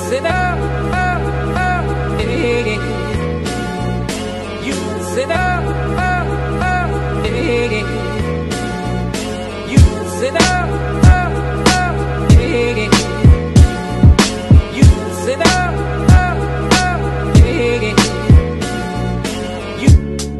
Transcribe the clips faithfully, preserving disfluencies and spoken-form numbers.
sit up, up, up, yeah. You sit up, up, up, yeah. You sit up, up, up, yeah. You sit up, up, up, yeah. You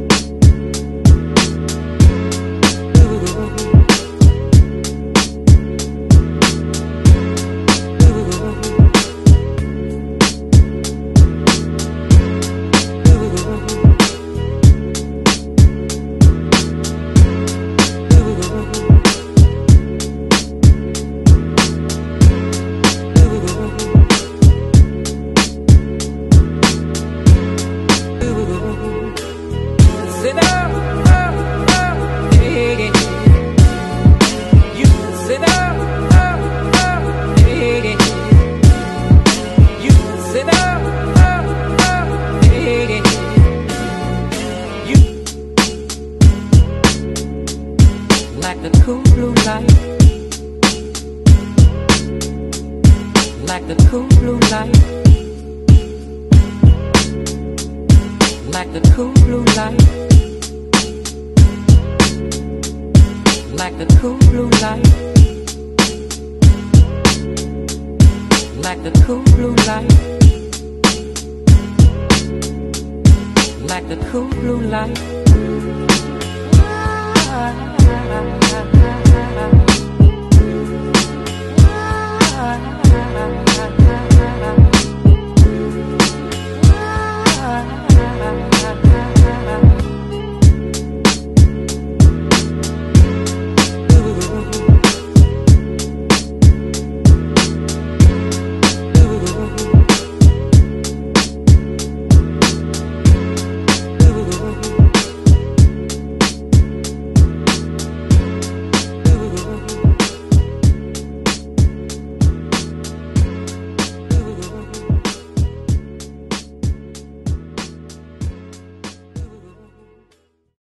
sit up, up, up, yeah. You sit up, up, up, yeah. You sit up, up, up, yeah. You like the cool blue light, like the cool blue light, like the cool blue light, like the cool blue light, like the cool blue light, like the cool blue light.